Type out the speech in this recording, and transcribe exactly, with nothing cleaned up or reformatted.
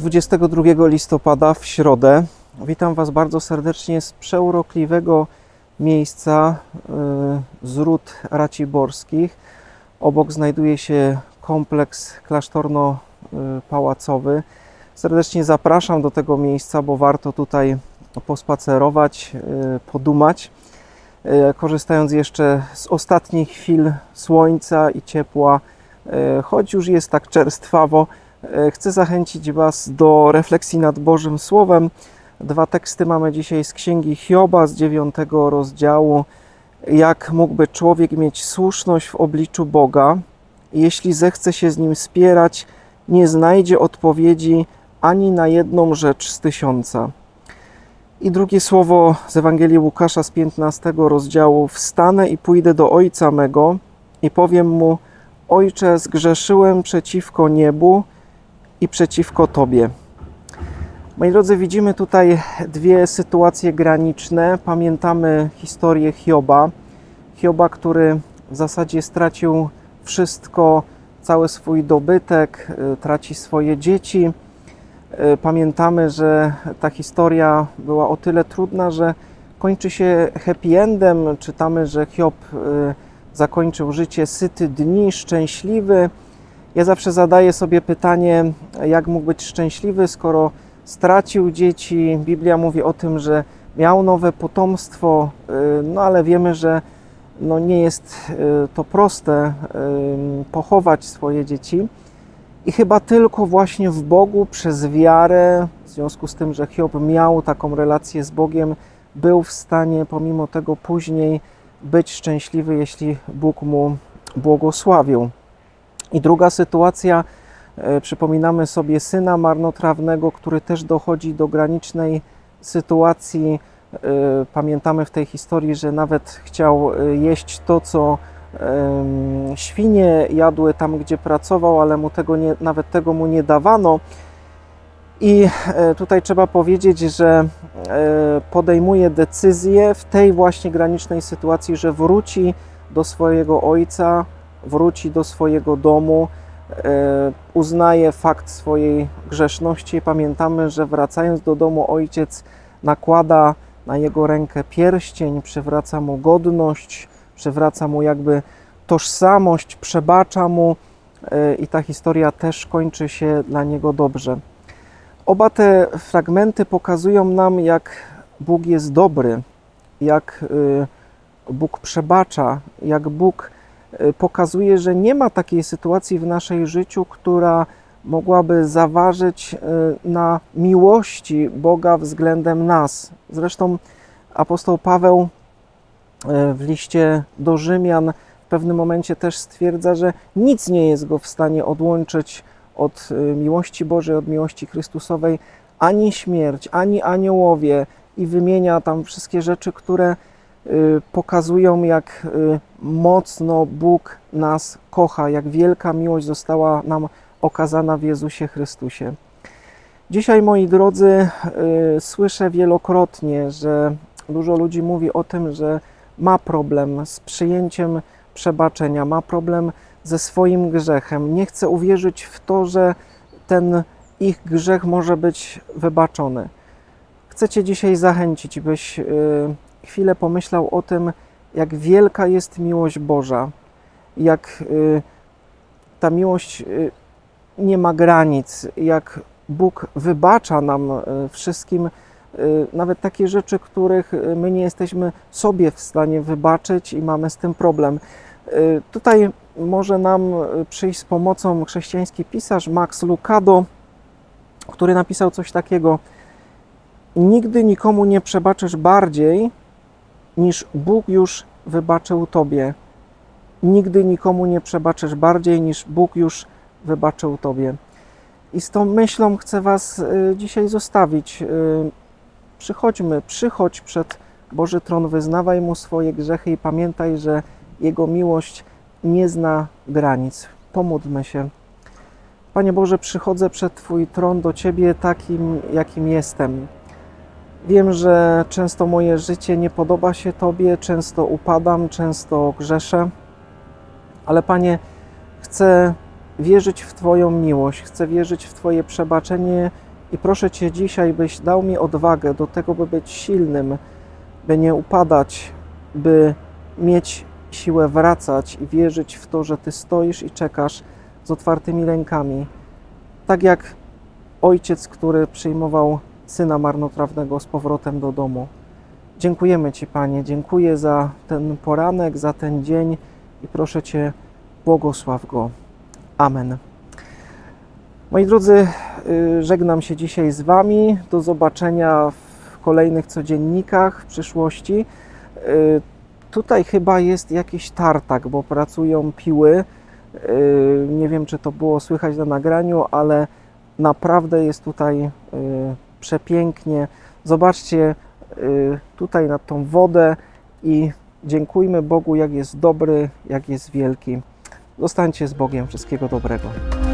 dwudziestego drugiego listopada w środę. Witam Was bardzo serdecznie z przeurokliwego miejsca z Ród Raciborskich. Obok znajduje się kompleks klasztorno-pałacowy. Serdecznie zapraszam do tego miejsca, bo warto tutaj pospacerować, podumać. Korzystając jeszcze z ostatnich chwil słońca i ciepła, choć już jest tak czerstwawo, chcę zachęcić Was do refleksji nad Bożym Słowem. Dwa teksty mamy dzisiaj z Księgi Hioba, z dziewiątego rozdziału. Jak mógłby człowiek mieć słuszność w obliczu Boga, jeśli zechce się z Nim spierać, nie znajdzie odpowiedzi ani na jedną rzecz z tysiąca. I drugie słowo z Ewangelii Łukasza z piętnastego rozdziału. Wstanę i pójdę do Ojca mego i powiem Mu: Ojcze, zgrzeszyłem przeciwko niebu i przeciwko Tobie. Moi drodzy, widzimy tutaj dwie sytuacje graniczne. Pamiętamy historię Hioba. Hioba, który w zasadzie stracił wszystko, cały swój dobytek, traci swoje dzieci. Pamiętamy, że ta historia była o tyle trudna, że kończy się happy endem. Czytamy, że Hiob zakończył życie syty dni, szczęśliwy. Ja zawsze zadaję sobie pytanie, jak mógł być szczęśliwy, skoro stracił dzieci. Biblia mówi o tym, że miał nowe potomstwo, no ale wiemy, że no nie jest to proste pochować swoje dzieci. I chyba tylko właśnie w Bogu, przez wiarę, w związku z tym, że Hiob miał taką relację z Bogiem, był w stanie pomimo tego później być szczęśliwy, jeśli Bóg mu błogosławił. I druga sytuacja, przypominamy sobie syna marnotrawnego, który też dochodzi do granicznej sytuacji. Pamiętamy w tej historii, że nawet chciał jeść to, co świnie jadły tam, gdzie pracował, ale mu tego nie, nawet tego mu nie dawano. I tutaj trzeba powiedzieć, że podejmuje decyzję w tej właśnie granicznej sytuacji, że wróci do swojego ojca, wróci do swojego domu, uznaje fakt swojej grzeszności. Pamiętamy, że wracając do domu, ojciec nakłada na jego rękę pierścień, przywraca mu godność, przywraca mu jakby tożsamość, przebacza mu i ta historia też kończy się dla niego dobrze. Oba te fragmenty pokazują nam, jak Bóg jest dobry, jak Bóg przebacza, jak Bóg pokazuje, że nie ma takiej sytuacji w naszej życiu, która mogłaby zaważyć na miłości Boga względem nas. Zresztą apostoł Paweł w liście do Rzymian w pewnym momencie też stwierdza, że nic nie jest go w stanie odłączyć od miłości Bożej, od miłości Chrystusowej, ani śmierć, ani aniołowie, i wymienia tam wszystkie rzeczy, które pokazują, jak mocno Bóg nas kocha, jak wielka miłość została nam okazana w Jezusie Chrystusie. Dzisiaj, moi drodzy, słyszę wielokrotnie, że dużo ludzi mówi o tym, że ma problem z przyjęciem przebaczenia, ma problem ze swoim grzechem. Nie chce uwierzyć w to, że ten ich grzech może być wybaczony. Chcę Cię dzisiaj zachęcić, byś chwilę pomyślał o tym, jak wielka jest miłość Boża, jak ta miłość nie ma granic, jak Bóg wybacza nam wszystkim nawet takie rzeczy, których my nie jesteśmy sobie w stanie wybaczyć i mamy z tym problem. Tutaj może nam przyjść z pomocą chrześcijański pisarz Max Lucado, który napisał coś takiego: nigdy nikomu nie przebaczysz bardziej, niż Bóg już wybaczył Tobie. Nigdy nikomu nie przebaczysz bardziej, niż Bóg już wybaczył Tobie. I z tą myślą chcę Was dzisiaj zostawić. Przychodźmy, przychodź przed Boży tron, wyznawaj Mu swoje grzechy i pamiętaj, że Jego miłość nie zna granic. Pomódlmy się. Panie Boże, przychodzę przed Twój tron do Ciebie takim, jakim jestem. Wiem, że często moje życie nie podoba się Tobie, często upadam, często grzeszę, ale Panie, chcę wierzyć w Twoją miłość, chcę wierzyć w Twoje przebaczenie I proszę Cię dzisiaj, byś dał mi odwagę do tego, by być silnym, by nie upadać, by mieć siłę wracać i wierzyć w to, że Ty stoisz i czekasz z otwartymi rękami. Tak jak ojciec, który przyjmował syna marnotrawnego z powrotem do domu. Dziękujemy Ci, Panie, dziękuję za ten poranek, za ten dzień i proszę Cię, błogosław go. Amen. Moi drodzy, żegnam się dzisiaj z Wami. Do zobaczenia w kolejnych codziennikach w przyszłości. Tutaj chyba jest jakiś tartak, bo pracują piły. Nie wiem, czy to było słychać na nagraniu, ale naprawdę jest tutaj przepięknie. Zobaczcie tutaj na tą wodę i dziękujmy Bogu, jak jest dobry, jak jest wielki. Zostańcie z Bogiem. Wszystkiego dobrego.